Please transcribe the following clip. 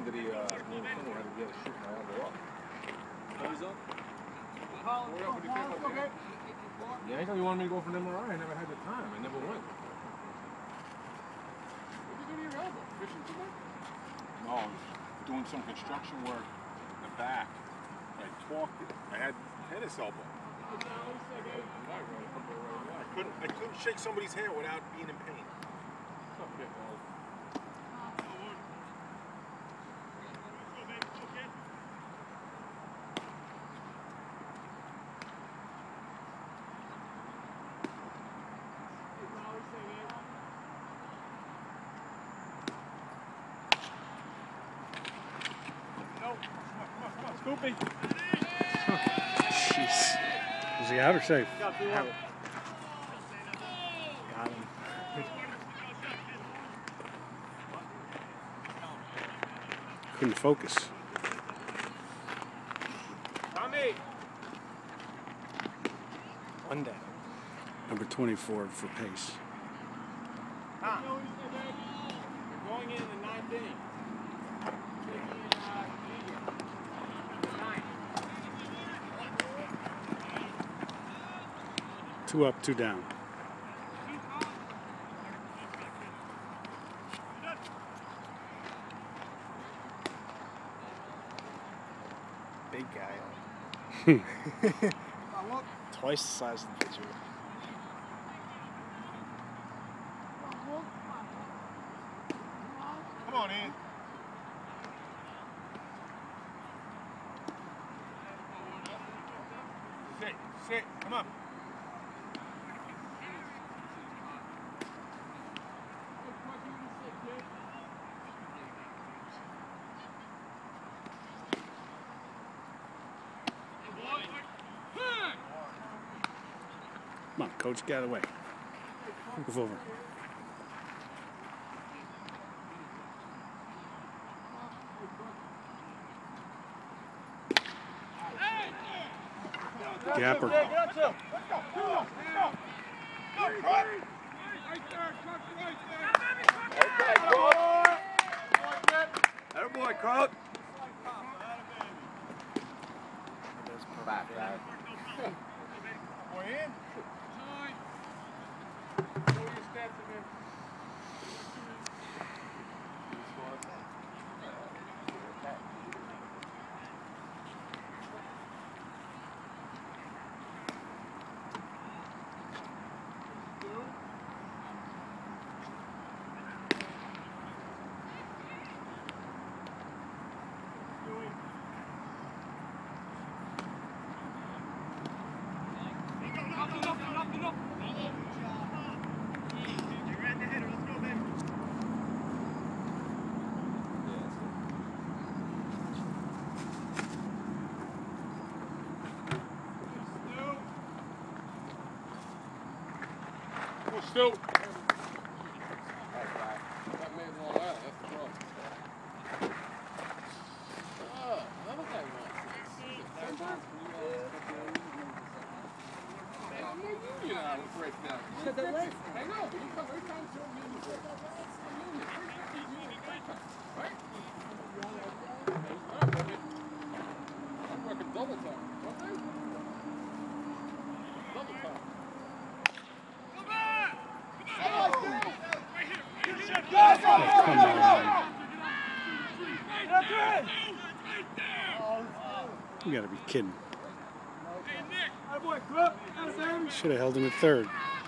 end of the thing, I had to get a shoot my elbow up. Always up? Yeah, anytime you wanted me to go for an MRI, I never had the time. I never went. What did you do to your elbow? Fishing too much? No, I was doing some construction work in the back. I torqued it. I had tennis elbow. I couldn't shake somebody's hair without being in pain. Scoopy. Jeez. Was he out or safe? Out. Got him. Couldn't focus. Tommy. One down. Number 24 for pace. We're going in the ninth inning. Two up, two down. Big guy. Twice the size of the pitcher. Come on, Ian. Sit, come on. Come on, coach, get away. Move over. Gapper. Attaboy, Coach. Back. Boy, in. Stu. That made all that. That's the problem. Another guy wants I'm no union out of break now. I know, but you come every time to a union break. I'm union. Right? I'm working double time. What day? Double time. You gotta be kidding. Should have held him at third.